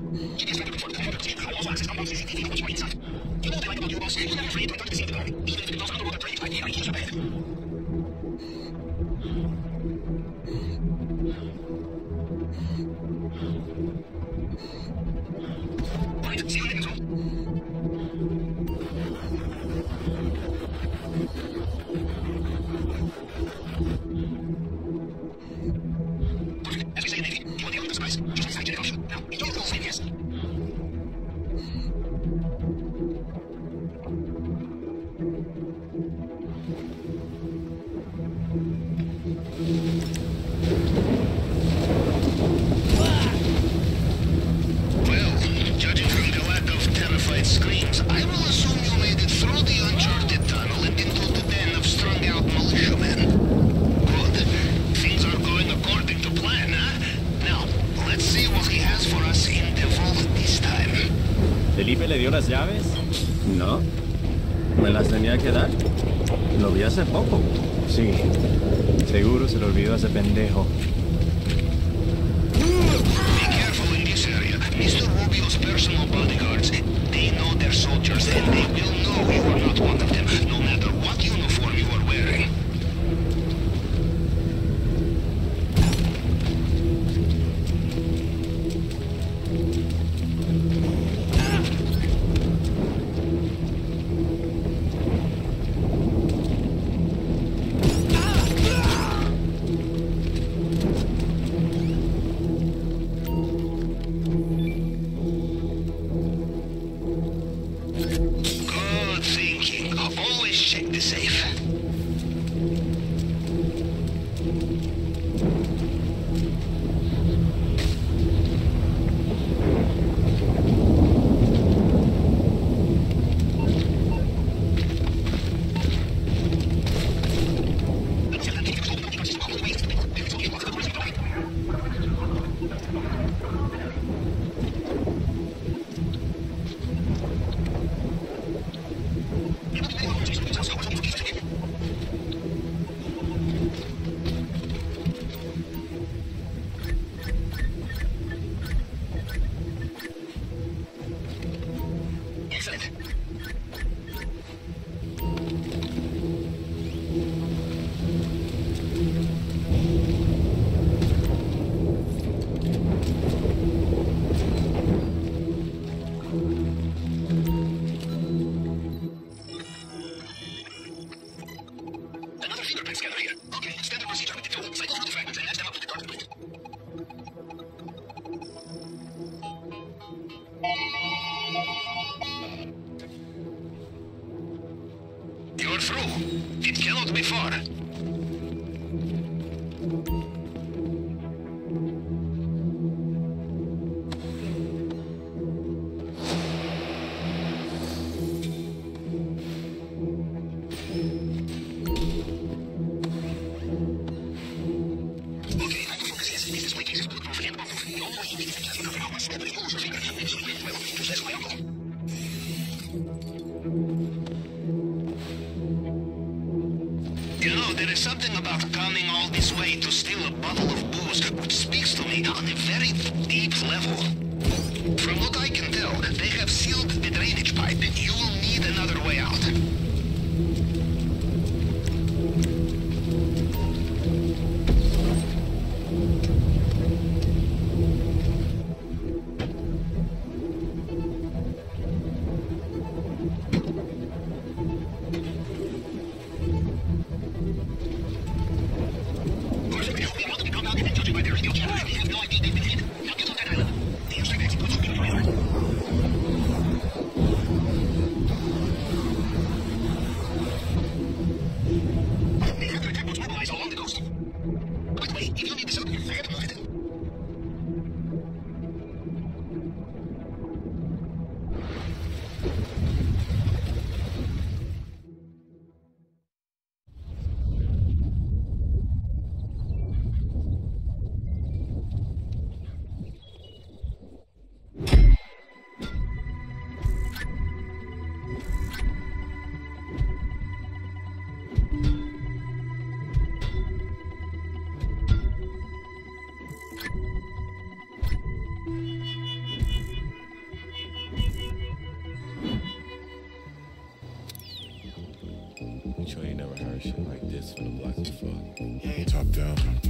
¿Felipe le dio las llaves? No. ¿Me las tenía que dar? Lo vi hace poco. Sí. Seguro se lo olvidó a ese pendejo. Be careful in this area. Mr. Rubio's personal bodyguards, they know their soldiers and they will know you are not one of them, no matter what uniform you are wearing. You're through. It cannot be far. You know, there is something about coming all this way to steal a bottle of booze which speaks to me on a very deep level. From what I can tell, they have sealed the drainage pipe. You will need another way out. You sure you never heard shit like this from the block before? Yeah, top down.